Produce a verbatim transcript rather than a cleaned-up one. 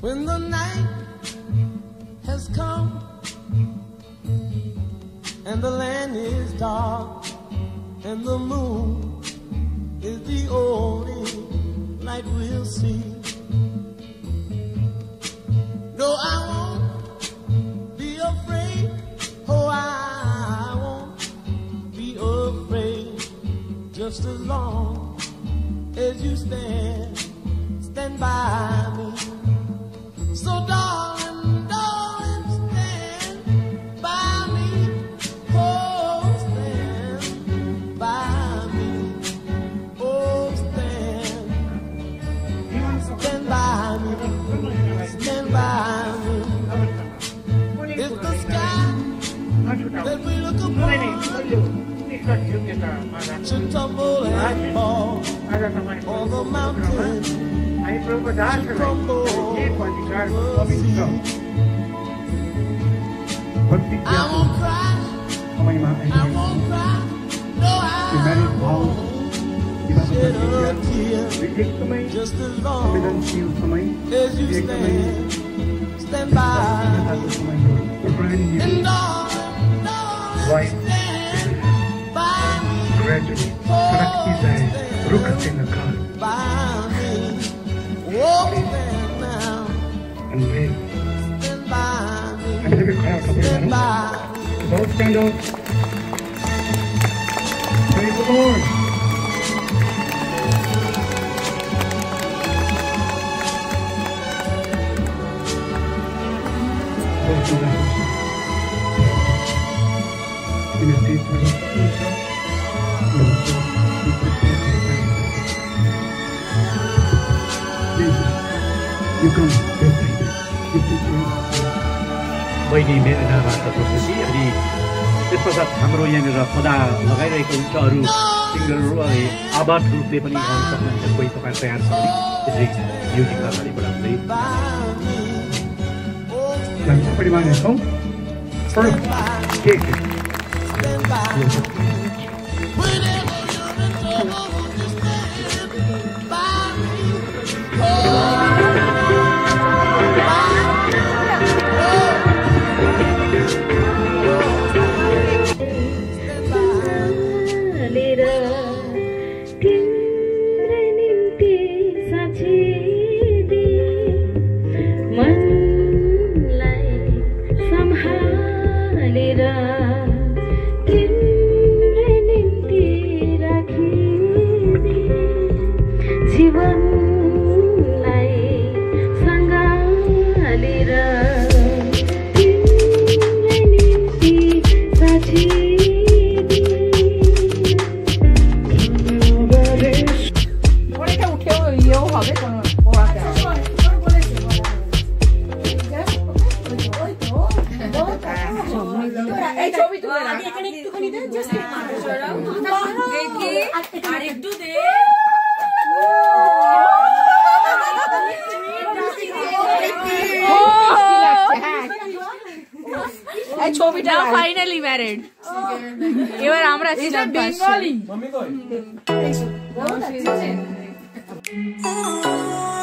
When the night has come and the land is dark and the moon is the only light we'll see. No, I won't be afraid. Oh, I won't be afraid. Just as long as you stand, stand by me. So darling, darling, stand by me. Oh, stand by me. Oh, stand, stand by me. Stand by me. It's the sky that we look upon should tumble and fall, or the mountain should crumble over the sea. I won't cry, I won't cry, no, I won't shed a tear. Just as long as you stand, stand by me. And darling, darling, stand by me. Gradually, सड़क की जाए रुक से नकार and wait. अभी तक खड़ा था बोलना Don't stand up. Praise the Lord. In a deep meditation, you come बहिनी मेरेनाबाट बसेपछि अनि त्यसपश्चात हाम्रो यहाँनिर पदा लगाइरहेको हुन्छ अरू सिङ्गरहरू अनि आवाज रूपले पनि गाउन सक्नुहुन्छ कोही तपाईँ तयार छ भने त्यसरी म्युजिक अगाडि बढाउँदै हामी सबैले मानेछौँ Now finally married. You are Amra. Is that Bengali? Mommy, go.